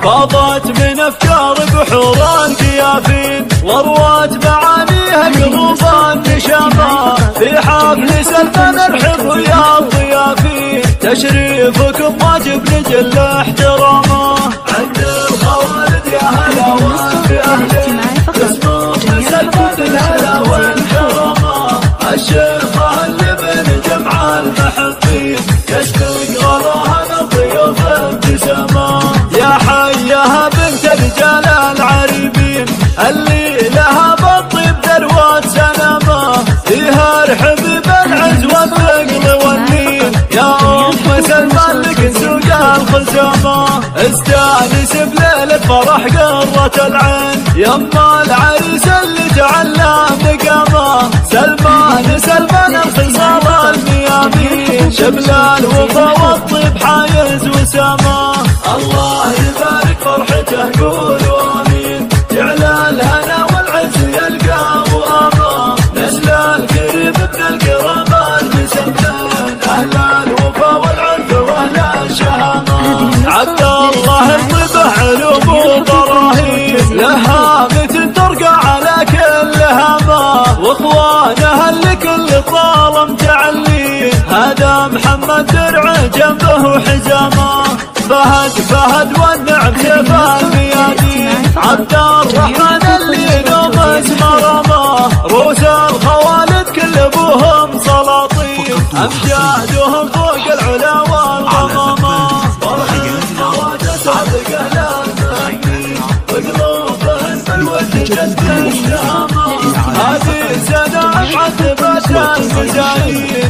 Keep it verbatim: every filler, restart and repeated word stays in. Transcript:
فاضت من افكار بحور القيافين وروت معانيها قلوب النشامة في حفل سلمان الحب يا الضيافين تشريفكم واجب نجل احترامه عند الخوالد يا هلا وفي اهلين اسمه سلمان الهلا والكرامه الشيخ اللي من جمع المحبين يشتق غلاها الضيوف ابتسامه يا حيها بنت رجال العريبين اللي لها بالطيب ذروات سلامه فيها الحبيب العز والثقل واللين يا ام سلمان لك سوق الخزامه استانس بليله فرح قرة العين يما العريس اللي تعلم مقامه سلمان سلمان الخصال الميامين شبل الوفا والطيب حايز وسامه الله يبارك فرحته قولوا امين جعل الهنا والعز يلقى وامه نسل القريب من القرابه المسمين اهل الوفا والعرف واهل الشهامه عبد الله الطيبه علوم وبراهين لها متن ترقى على كل هامه واخوانها اللي كل طال متعلين هذا محمد درع جنبه حزامه فهد فهد والنعم سيف الميادين عبد الرحمن اللي نوم اسمه رماه روس الخوالد كل ابوهم سلاطين امجادهم فوق العلا والغمامه فرحين خواجه صادق اهل المهنين وقلوبهن بالود جد الشهامه هذه سنه عذبت المزايين